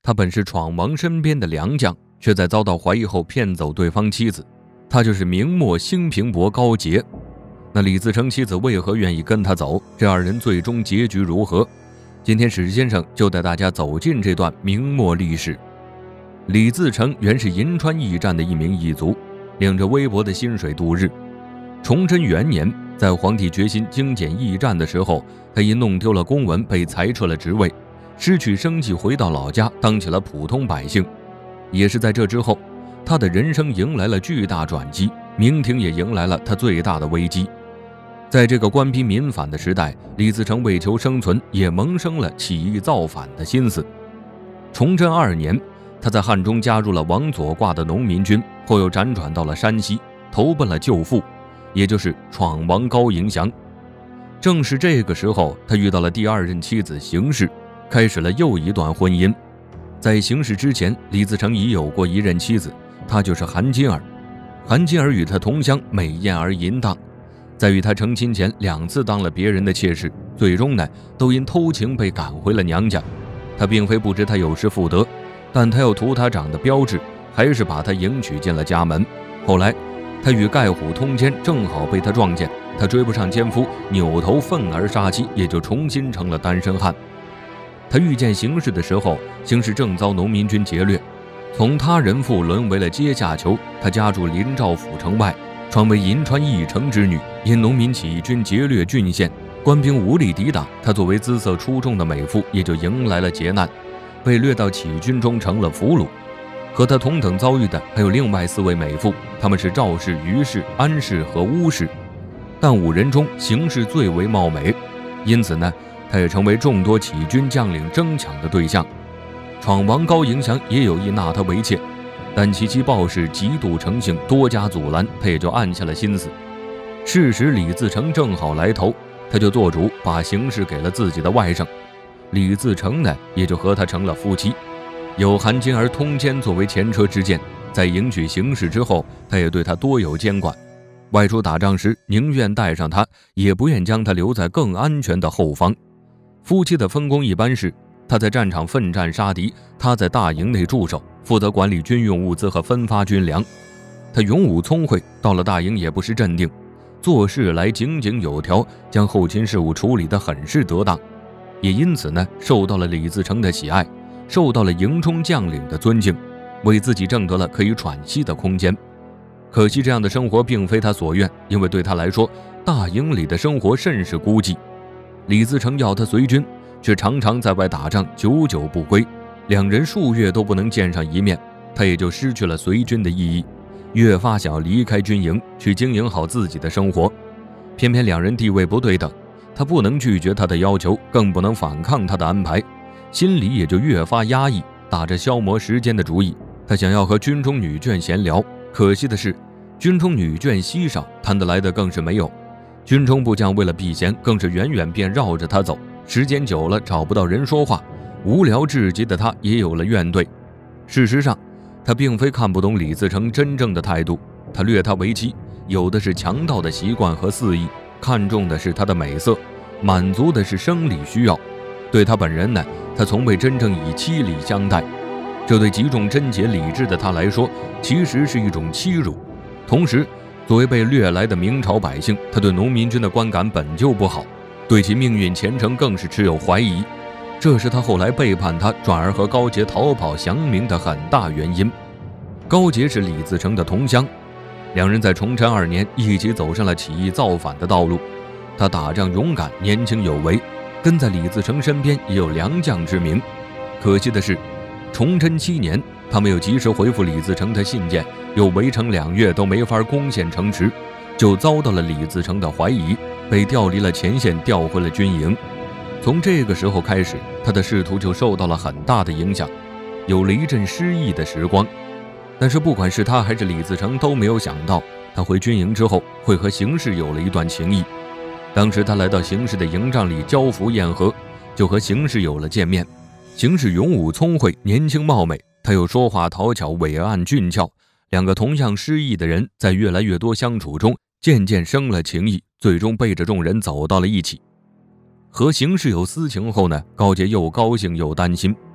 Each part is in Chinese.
他本是闯王身边的良将，却在遭到怀疑后骗走对方妻子。他就是明末兴平伯高杰。那李自成妻子为何愿意跟他走？这二人最终结局如何？今天史先生就带大家走进这段明末历史。李自成原是银川驿站的一名驿卒，领着微薄的薪水度日。崇祯元年，在皇帝决心精简驿站的时候，他因弄丢了公文被裁撤了职位，失去生计，回到老家当起了普通百姓。也是在这之后，他的人生迎来了巨大转机，明廷也迎来了他最大的危机。在这个官逼民反的时代，李自成为求生存，也萌生了起义造反的心思。崇祯2年，他在汉中加入了王左挂的农民军，后又辗转到了山西，投奔了舅父，也就是闯王高迎祥。正是这个时候，他遇到了第二任妻子邢氏，开始了又一段婚姻。在邢氏之前，李自成已有过一任妻子，她就是韩金儿。韩金儿与他同乡，美艳而淫荡。在与他成亲前2次当了别人的妾室，最终呢都因偷情被赶回了娘家。他并非不知他有失妇德，但他要图他长得标致，还是把他迎娶进了家门。后来他与盖虎通奸，正好被他撞见，他追不上奸夫，扭头愤而杀妻，也就重新成了单身汉。他遇见邢氏的时候，邢氏正遭农民军劫掠，从他人妇沦为了阶下囚。他家住临兆府城外，传为银川驿丞之女，因农民起义军劫掠郡县，官兵无力抵挡，她作为姿色出众的美妇，也就迎来了劫难，被掠到起义军中成了俘虏。和她同等遭遇的还有另外4位美妇，她们是赵氏、于氏、安氏和乌氏，但5人中邢氏最为貌美，因此呢，她也成为众多起义军将领争抢的对象。闯王高迎祥也有意纳她为妾，但其妻鲍氏极度成性，多加阻拦，他也就暗下了心思。事时李自成正好来投，他就做主把邢氏给了自己的外甥。李自成呢，也就和他成了夫妻。有韩金儿通奸作为前车之鉴，在迎娶邢氏之后，他也对他多有监管。外出打仗时，宁愿带上他，也不愿将他留在更安全的后方。夫妻的分工一般是，他在战场奋战杀敌，他在大营内驻守，负责管理军用物资和分发军粮。他勇武聪慧，到了大营也不失镇定，做事来井井有条，将后勤事务处理得很是得当，也因此呢，受到了李自成的喜爱，受到了营中将领的尊敬，为自己挣得了可以喘息的空间。可惜这样的生活并非他所愿，因为对他来说，大营里的生活甚是孤寂。李自成要他随军，却常常在外打仗，久久不归，2人数月都不能见上一面，他也就失去了随军的意义，越发想要离开军营，去经营好自己的生活。偏偏2人地位不对等，他不能拒绝他的要求，更不能反抗他的安排，心里也就越发压抑，打着消磨时间的主意。他想要和军中女眷闲聊，可惜的是，军中女眷稀少，谈得来的更是没有。军中部将为了避嫌，更是远远便绕着他走，时间久了找不到人说话，无聊至极的他也有了怨怼。事实上，他并非看不懂李自成真正的态度，他掠她为妻，有的是强盗的习惯和肆意，看重的是她的美色，满足的是生理需要。对他本人呢，他从未真正以妻礼相待，这对极重贞洁理智的他来说，其实是一种欺辱。同时，作为被掠来的明朝百姓，他对农民军的观感本就不好，对其命运前程更是持有怀疑，这是他后来背叛他，转而和高杰逃跑降明的很大原因。高杰是李自成的同乡，2人在崇祯2年一起走上了起义造反的道路。他打仗勇敢，年轻有为，跟在李自成身边也有良将之名。可惜的是，崇祯7年，他没有及时回复李自成的信件，又围城2月都没法攻陷城池，就遭到了李自成的怀疑，被调离了前线，调回了军营。从这个时候开始，他的仕途就受到了很大的影响，有了一阵失意的时光。但是不管是他还是李自成都没有想到，他回军营之后会和邢氏有了一段情谊。当时他来到邢氏的营帐里交服宴和，就和邢氏有了见面。邢氏勇武聪慧，年轻貌美，他又说话讨巧，伟岸俊俏。2个同样失意的人，在越来越多相处中，渐渐生了情谊，最终背着众人走到了一起。和邢氏有私情后呢，高杰又高兴又担心。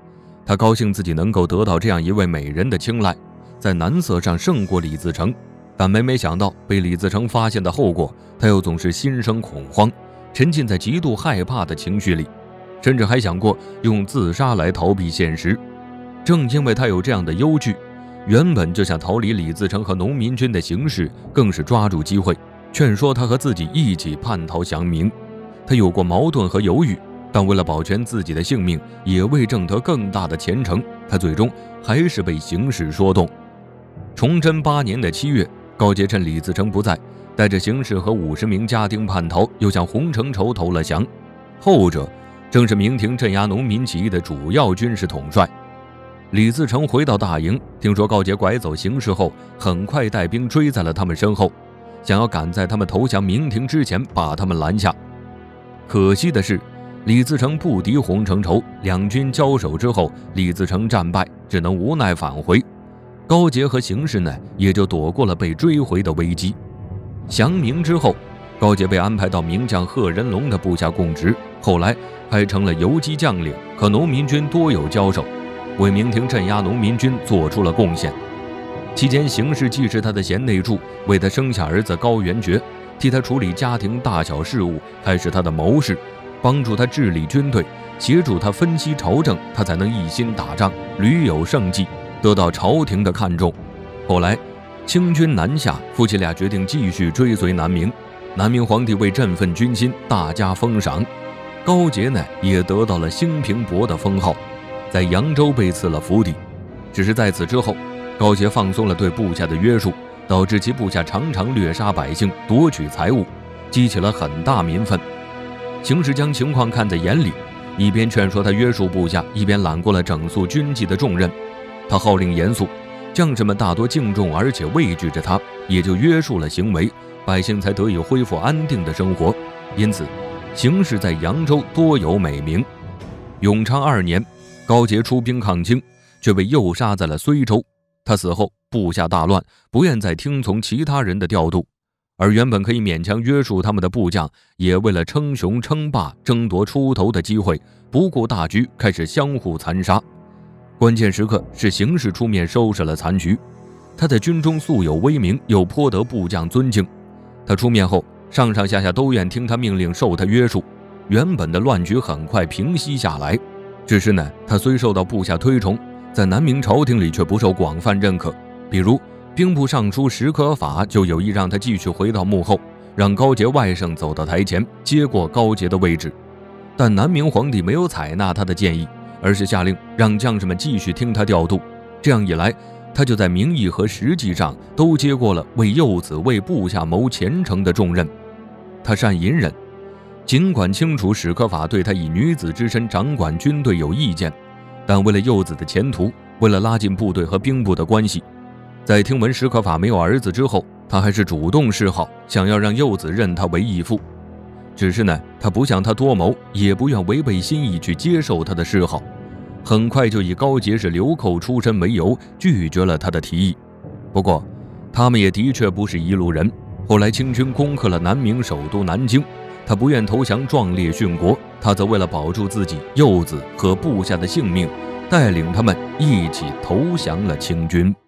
他高兴自己能够得到这样一位美人的青睐，在男色上胜过李自成，但没想到被李自成发现的后果，他又总是心生恐慌，沉浸在极度害怕的情绪里，甚至还想过用自杀来逃避现实。正因为他有这样的忧惧，原本就想逃离李自成和农民军的形势更是抓住机会，劝说他和自己一起叛逃降明。他有过矛盾和犹豫，但为了保全自己的性命，也为挣得更大的前程，他最终还是被形势说动。崇祯8年的7月，高杰趁李自成不在，带着形势和50名家丁叛逃，又向洪承畴投了降。后者正是明廷镇压农民起义的主要军事统帅。李自成回到大营，听说高杰拐走形势后，很快带兵追在了他们身后，想要赶在他们投降明廷之前把他们拦下。可惜的是，李自成不敌洪承畴，两军交手之后，李自成战败，只能无奈返回。高杰和形势呢，也就躲过了被追回的危机。降明之后，高杰被安排到名将贺人龙的部下供职，后来还成了游击将领，和农民军多有交手，为明廷镇压农民军做出了贡献。期间，形势既是他的贤内助，为他生下儿子高元觉，替他处理家庭大小事务，还是他的谋士，帮助他治理军队，协助他分析朝政，他才能一心打仗，屡有胜绩，得到朝廷的看重。后来清军南下，夫妻俩决定继续追随南明。南明皇帝为振奋军心，大加封赏，高杰呢也得到了兴平伯的封号，在扬州被赐了府邸。只是在此之后，高杰放松了对部下的约束，导致其部下常常掠杀百姓，夺取财物，激起了很大民愤。形势将情况看在眼里，一边劝说他约束部下，一边揽过了整肃军纪的重任。他号令严肃，将士们大多敬重而且畏惧着他，也就约束了行为，百姓才得以恢复安定的生活。因此形势在扬州多有美名。永昌2年，高杰出兵抗清，却被诱杀在了睢州。他死后，部下大乱，不愿再听从其他人的调度，而原本可以勉强约束他们的部将，也为了称雄称霸，争夺出头的机会，不顾大局，开始相互残杀。关键时刻是形势出面收拾了残局。他在军中素有威名，又颇得部将尊敬。他出面后，上上下下都愿听他命令，受他约束，原本的乱局很快平息下来。只是呢，他虽受到部下推崇，在南明朝廷里却不受广泛认可。比如兵部尚书史可法就有意让他继续回到幕后，让高杰外甥走到台前，接过高杰的位置。但南明皇帝没有采纳他的建议，而是下令让将士们继续听他调度。这样一来，他就在名义和实际上都接过了为幼子为部下谋前程的重任。他善隐忍，尽管清楚史可法对他以女子之身掌管军队有意见，但为了幼子的前途，为了拉近部队和兵部的关系，在听闻史可法没有儿子之后，他还是主动示好，想要让幼子认他为义父。只是呢，他不像他多谋，也不愿违背心意去接受他的示好，很快就以高杰是流寇出身为由，拒绝了他的提议。不过他们也的确不是一路人，后来清军攻克了南明首都南京，他不愿投降壮烈殉国，他则为了保住自己、幼子和部下的性命，带领他们一起投降了清军。